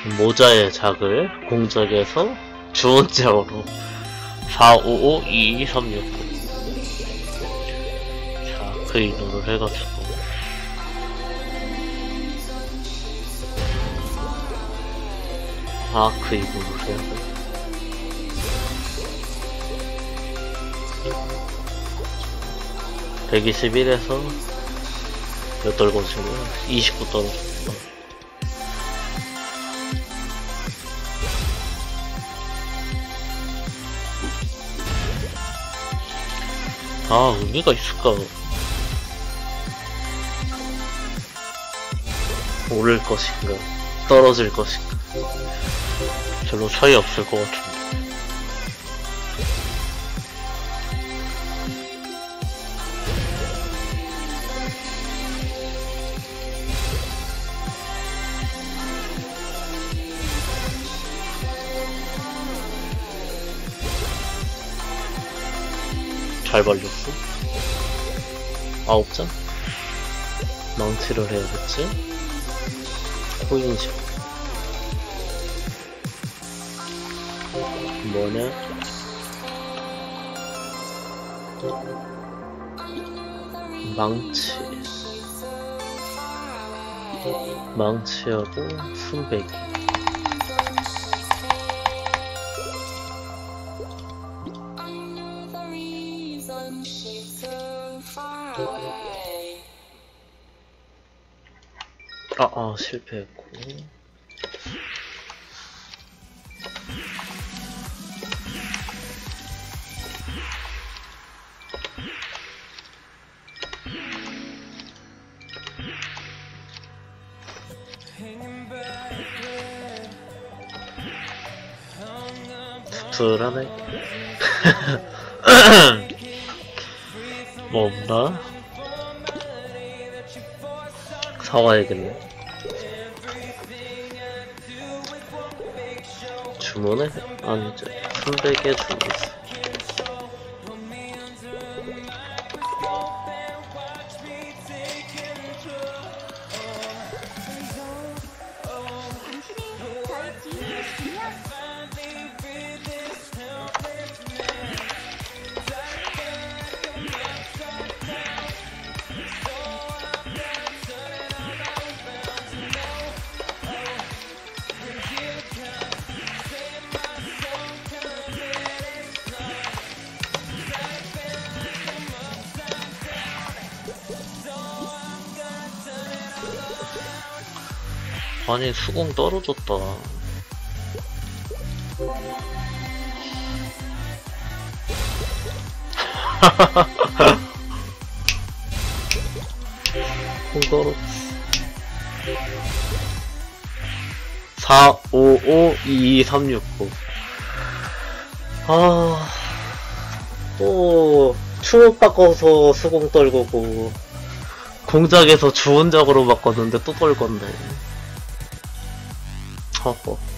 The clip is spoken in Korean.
모자의 작을 공작에서 주운 짝으로 4552236. 자, 그 인원을 해가지고 그 인원을 해야 돼. 121에서 몇 떨궈지면 29 떨어졌다. 의미가 있을까? 오를 것인가? 떨어질 것인가? 별로 차이 없을 것 같은데. 잘 발렸어? 9장? 망치를 해야겠지? 코인식 뭐냐? 망치하고 순배기. 실패했고. 씁쓸하네. 뭐 없나? 사와야겠네. 주문해? 아니죠. 300개 주문했어. 아니, 수공 떨어졌다. 수공 떨어졌어. 4552239. 또 추억 바꿔서 수공 떨구고 공작에서 주원작으로 바꿨는데 또 떨건데. 허허.